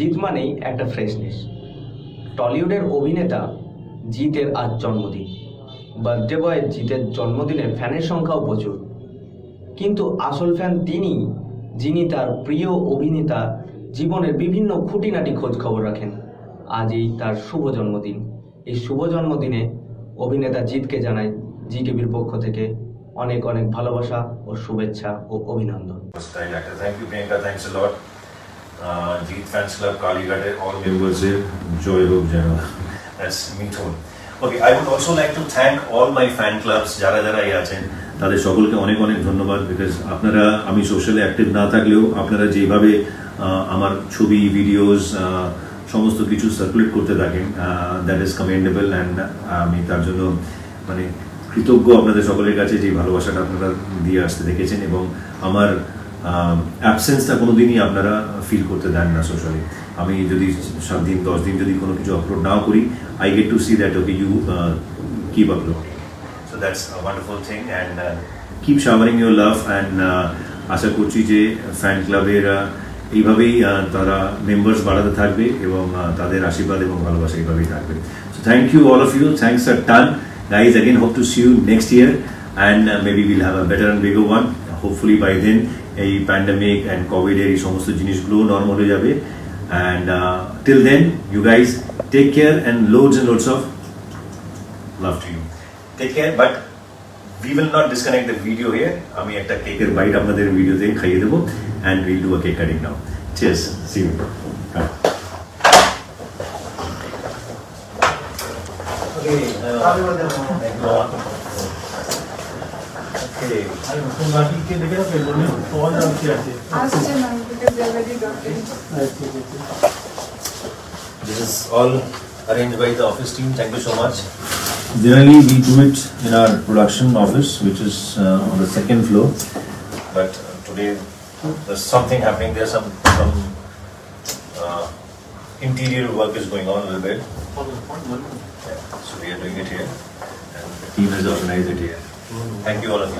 জিৎ মানেই একটা ফ্রেশনেস। টলিউডের অভিনেতা জিতের আজ জন্মদিন। বার্থডে বয় জিতের জন্মদিনে ফ্যানের সংখ্যাও প্রচুর, কিন্তু আসল ফ্যান তিনি, যিনি তার প্রিয় অভিনেতা জীবনের বিভিন্ন খুঁটিনাটি খোঁজ খবর রাখেন। আজই তার শুভ জন্মদিন। এই শুভ জন্মদিনে অভিনেতা জিতকে জানাই জি টিভির পক্ষ থেকে অনেক অনেক ভালোবাসা ও শুভেচ্ছা ও অভিনন্দন। Thank you, Priyanka. Thanks a lot. Jeet Fans Club, Kalighat, all members here. Joy Hope Jana. That's me too. Okay, I would also like to thank all my fan clubs. যারা যারা এই আছেন তাদের সকলকে অনেক অনেক ধন্যবাদ, বিকজ আপনারা, আমি সোশ্যালি অ্যাক্টিভ না থাকলেও আপনারা যেভাবে আমার ছবি, ভিডিওস সমস্ত কিছু সার্কুলেট করতে থাকেন, দ্যাট ইজ কমেন্ডেবল। অ্যান্ড আমি তার জন্য মানে কৃতজ্ঞ আপনাদের সকলের কাছে, যে ভালোবাসাটা আপনারা দিয়ে আসতে দেখেছেন, এবং আমার অ্যাবসেন্সটা কোনোদিনই আপনারা ফিল করতে দেন না সোশ্যালি। আমি যদি 7 দিন 10 দিন যদি কোনো কিছু আপলোড নাও করি, I get to see that okay you keep uploading, so that's a wonderful thing. And keep showering your love. And আশা করছি যে ফ্যান ক্লাবের এইভাবেই তারা মেম্বার্স বাড়াতে থাকবে এবং তাদের আশীর্বাদ এবং ভালোবাসা এইভাবেই থাকবে। So thank you all of you, thanks a ton guys. Again, hope to see you next year, and maybe we'll have a better and bigger one. Hopefully by then এই pandemic and covid এর এই সমস্ত জিনিসগুলো normal হয়ে যাবে। And till then, you guys take care and loads of love to you. Take care, but we will not disconnect the video here. আমি একটা কেকের বাইট আপনাদের ভিডিওতে খাইয়ে দেবো, and we'll do a cake cutting now. Cheers, see you. Happy birthday, Mama. Okay. This is all arranged by the office team. Thank you so much. Generally, we do it in our production office, which is on the 2nd floor. But today, there's something happening. There's some interior work is going on a little bit. So we are doing it here, and the team has organized it here. Thank you all of you.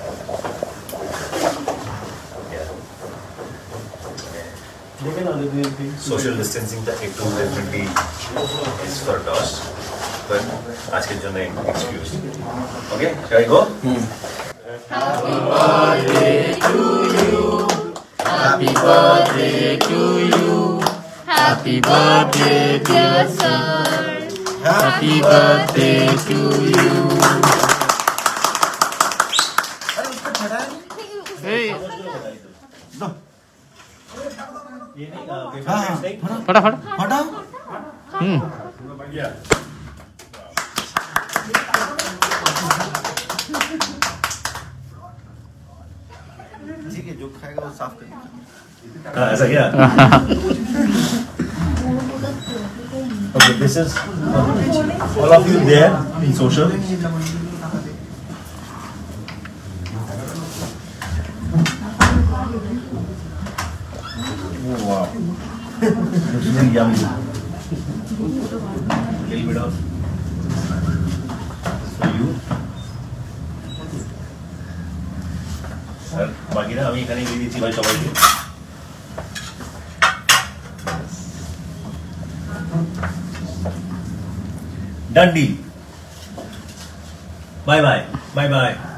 Social distancing the একটু definitely is for us, but আজকের জন্য excuse. Okay, shall I go? Happy birthday to you. Happy birthday to you. Happy birthday dear sir. Happy birthday to you. Hey. फटाफट फटा ठीक है, जो खाएगा वो साफ करेगा। ऐसा क्या? Okay, this is all of you there in social. Oh, wow. Looks very yummy. Little bit of for you. Sir, বাকি না আমি এখানেই দিয়ে দিচ্ছি ভাই সবাইকে। Done deal. Bye bye. Bye bye.